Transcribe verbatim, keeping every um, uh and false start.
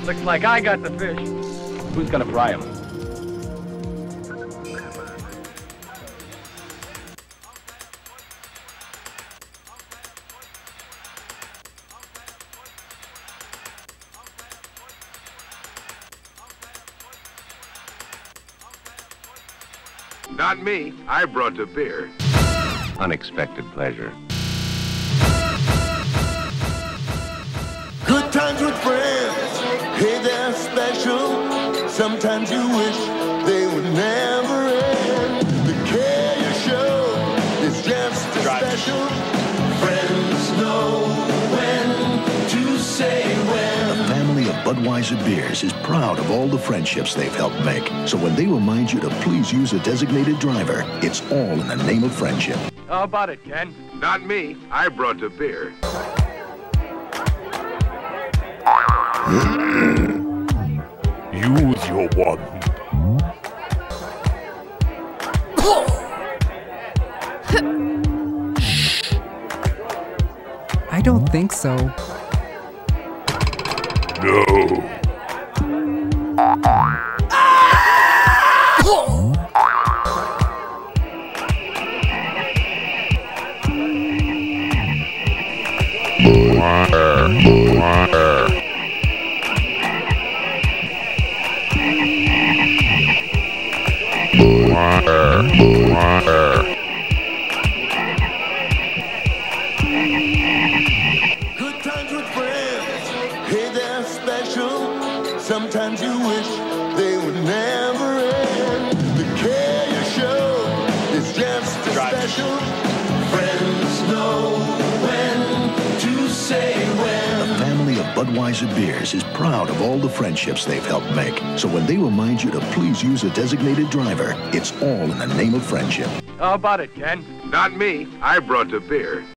Looks like I got the fish. Who's gonna fry him? Not me. I brought the beer. Unexpected pleasure. Good times with friends, hey, they're special. Sometimes you wish they would never end. The care you show is just as special. Friends know when to say when. The family of Budweiser beers is proud of all the friendships they've helped make. So when they remind you to please use a designated driver, it's all in the name of friendship. How about it, Ken? Not me. I brought the beer. Use your wand. I don't think so. No. Good times with friends, hey, they're special. Sometimes you wish they would never end. The care you show is just as special. Friends know when to say when. The family of Budweiser beers is proud of all the friendships they've helped make. So when they remind you to please use a designated driver, it's all in the name of friendship. How about it, Ken? Not me. I brought the beer.